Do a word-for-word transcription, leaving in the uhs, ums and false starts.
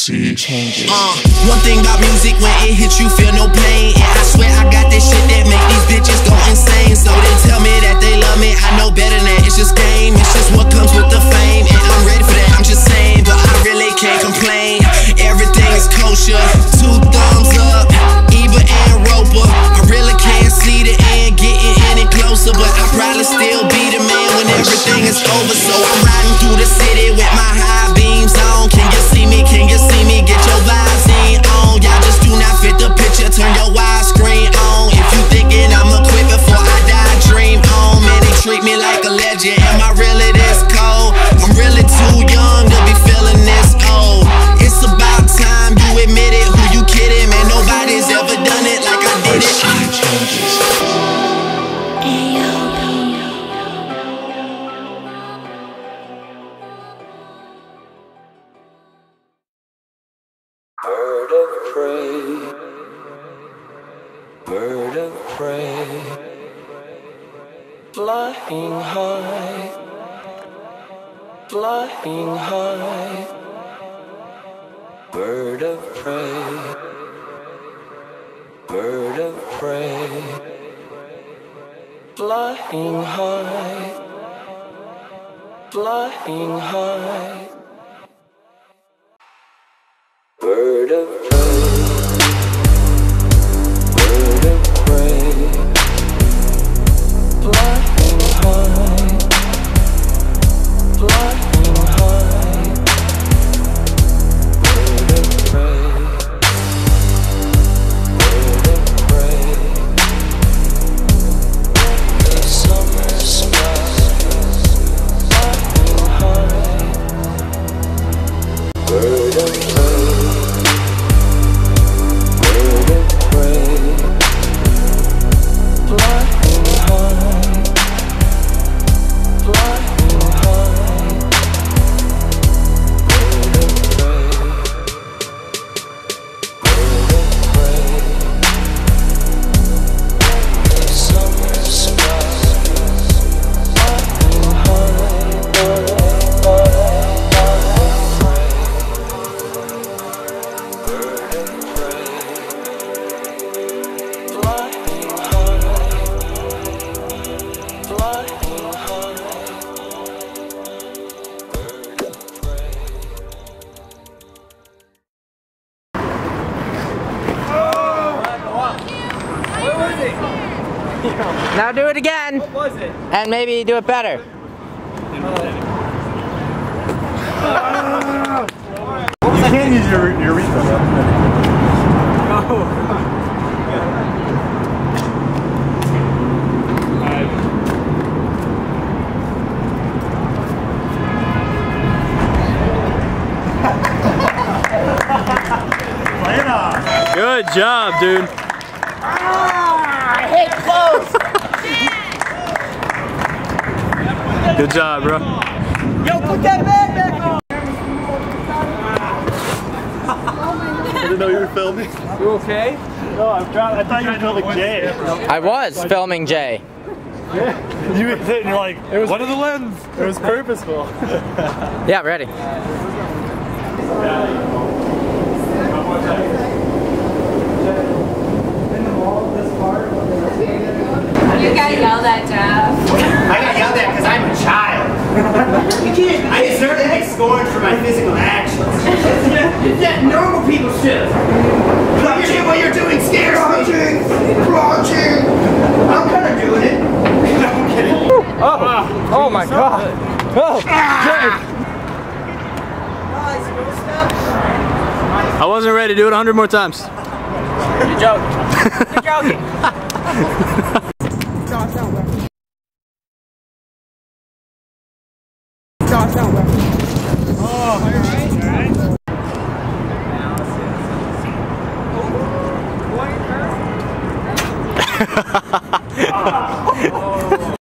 scene changes. Uh, one thing about music, when it hits you feel no pain. And I swear I got this shit that make these bitches go insane. So they tell me that they love me, I know better than that. It's just game, it's just what comes with the fame. And I'm ready for that, I'm just saying, but I really can't complain. Everything is kosher, two thumbs up, Ebert and Roper. I really can't see the end getting any closer, but I'll probably still be the man when everything is over. So I'm riding through the city with my high beams on. Can you see me? Can you see me? Get your vibes in on. Y'all just do not fit the picture. Turn your widescreen on. If you thinking I'ma quit before I die, dream on. Man, they treat me like a legend. Am I really this cold? I'm really too young to be feeling this old. It's about time you admit it. Who you kidding? Man, nobody's ever done it like I did it. Scene changes. Bird of prey, bird of prey, flying high, flying high, bird of prey, bird of prey, flying high, flying high. Bird of prey, bird of prey, flying high, flying high, bird of prey, bird of prey, the summer sky, flying high, bird of prey. Now do it again. What was it? And maybe do it better. You can't use your, your refill. Good job, dude. Ah, I hate clothes. Good job, bro. Yo, put that bag back on. I didn't know you were filming. You okay? No, I'm trying. I thought you were filming Jay. I was filming Jay. Yeah. You were sitting, you're like, it was, what are the lens? It was purposeful. Yeah, ready. You got yelled at, Jeff. I got yelled at because I'm a child. I deserve to be scorned for my physical actions. It's that normal people shit. What you're, what you're doing scares me. Plunging. I'm kind of doing it. No, I'm kidding. Oh, oh my God. Oh, Jay. I wasn't ready. Do it a hundred more times. You're joking. You're joking. Josh, don't worry. Josh, don't worry. Oh, alright, alright.